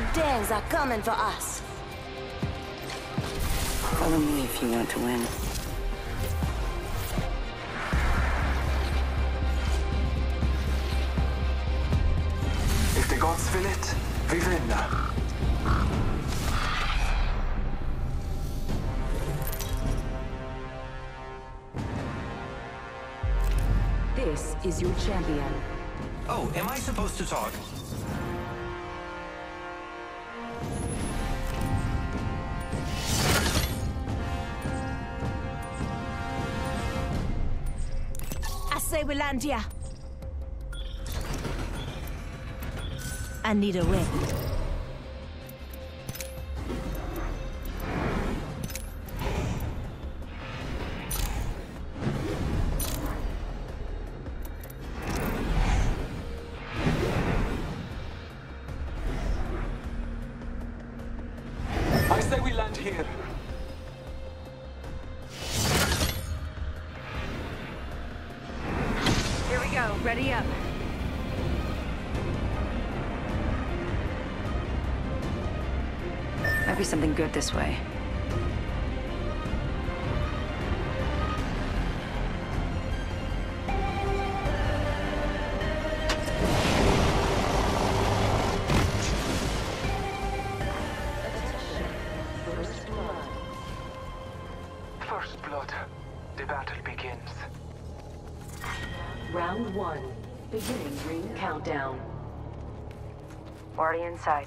Danes are coming for us. Follow me if you want to win. If the gods will it, we win. This is your champion. Oh, am I supposed to talk? I say we land here. I need a ring. I say we land here. Here we go. Ready up. Might be something good this way. First blood. The battle begins. Round 1. Beginning ring countdown. Already inside.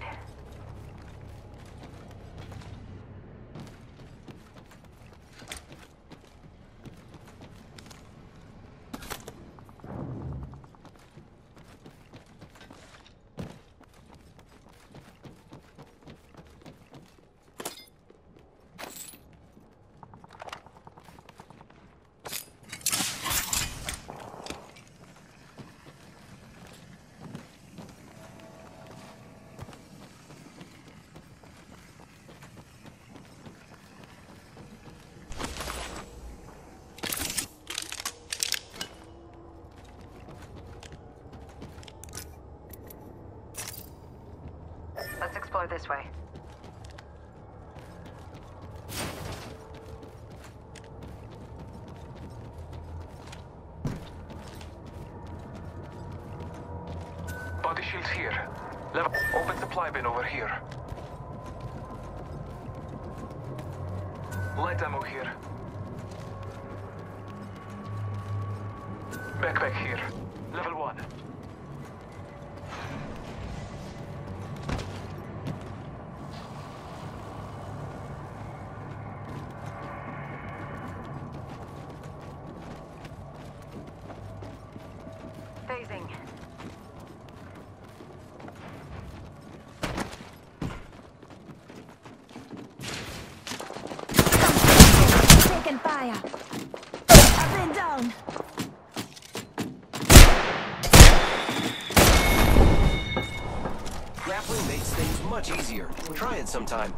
Let's explore this way. Body shields here. Level. Open supply bin over here. Light ammo here. Backpack here. Level 1. Phasing. Taking fire. Up and down. Grappling makes things much easier. Try it sometime.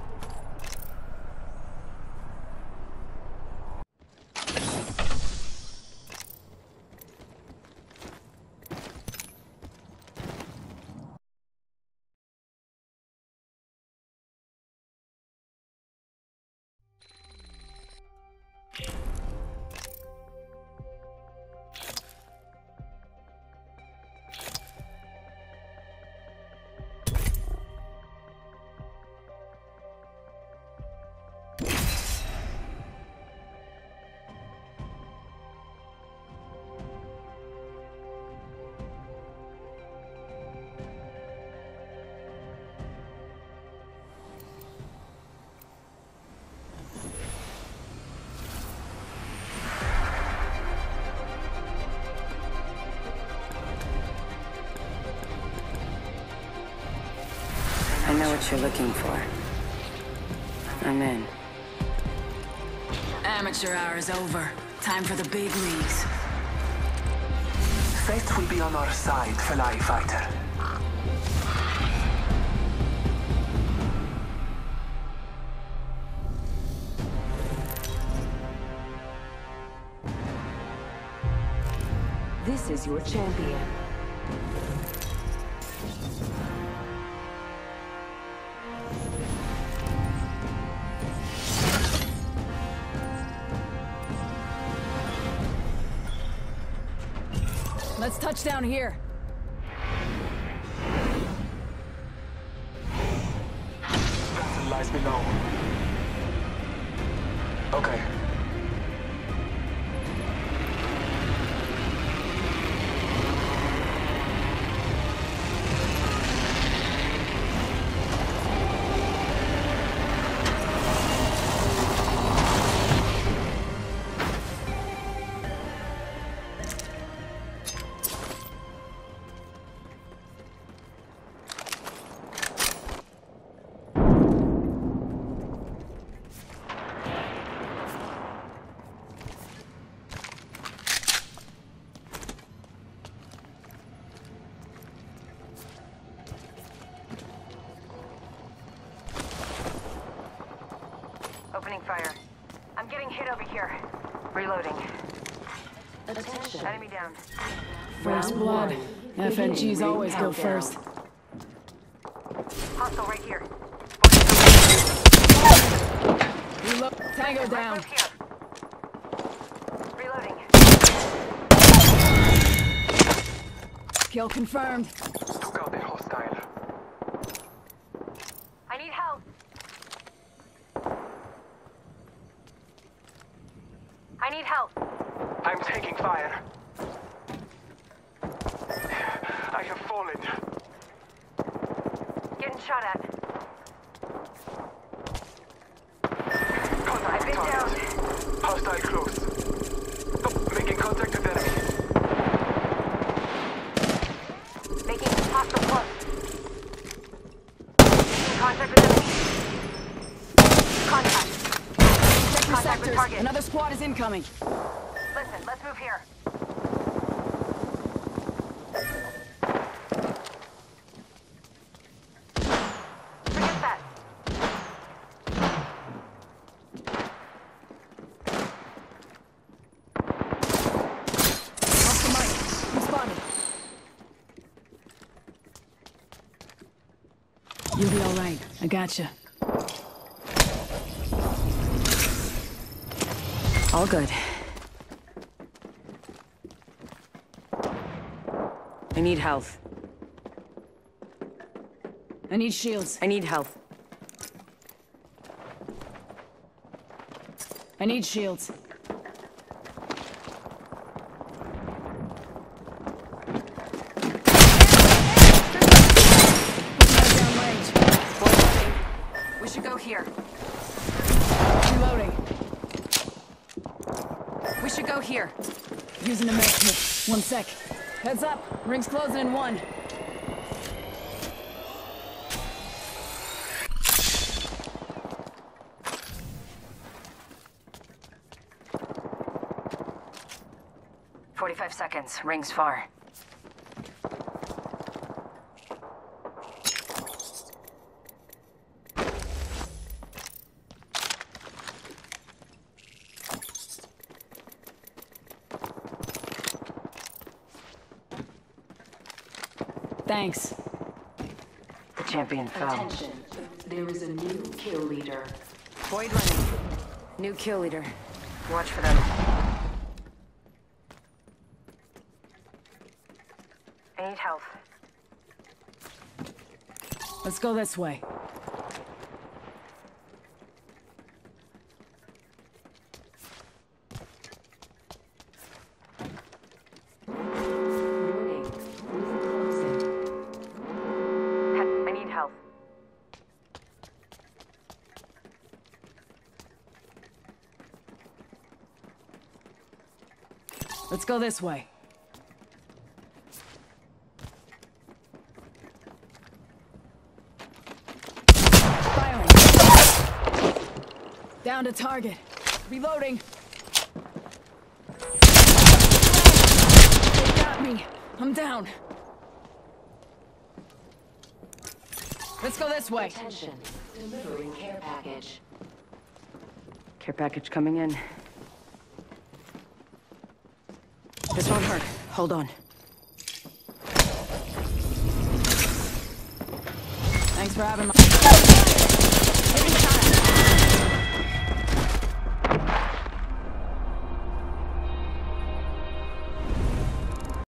I know what you're looking for. I'm in. Amateur hour is over. Time for the big leagues. Fate will be on our side, Fly Fighter. This is your champion. Let's touch down here. Vessel lies below. Okay. Opening fire. I'm getting hit over here. Reloading. Attention. Enemy down. First blood. FNGs always go first. Hostile right here. Reload. Tango down. Move here. Reloading. Kill confirmed. Took out the hostile. I need help. I need help. I'm taking fire. I have fallen. Getting shot at. Contact I've been target. down. Hostile close. Oh, making contact with enemy. Making hostile close. Making contact with enemy. Contact. Check your Contact with sectors. target. Another squad is incoming. Listen, let's move here. Forget that. Off the mic. Responded. You'll be all right. I gotcha. All good. I need health. I need shields. I need health. I need shields. Down range. We should go here. Reloading. We should go here. Using a med kit. 1 sec. Heads up. Ring's closing in 1. "45 seconds. Rings far. Thanks. The champion fell. Attention. There is a new kill leader. Void running. New kill leader. Watch for them. I need health. Let's go this way. Warning. Ring closing. I need health. Let's go this way. Firing. Down to target. Reloading. They got me. I'm down. Let's go this way. Attention. Delivering care package. Care package coming in. This won't hurt. Hold on. Thanks for having my...